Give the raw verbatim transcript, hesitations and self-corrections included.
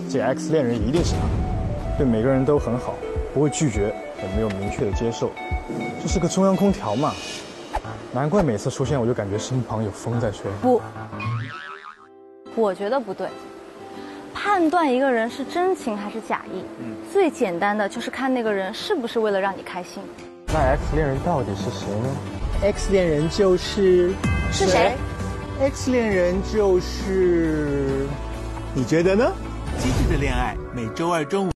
这 X 恋人一定是他，对每个人都很好，不会拒绝，也没有明确的接受，这是个中央空调嘛。难怪每次出现我就感觉身旁有风在吹。 不，我觉得不对。判断一个人是真情还是假意，嗯，最简单的就是看那个人是不是为了让你开心。 那 X 恋人到底是谁呢 ？X 恋人就是是谁 ？X 恋人就是，你觉得呢？ 机智的恋爱每周二中午。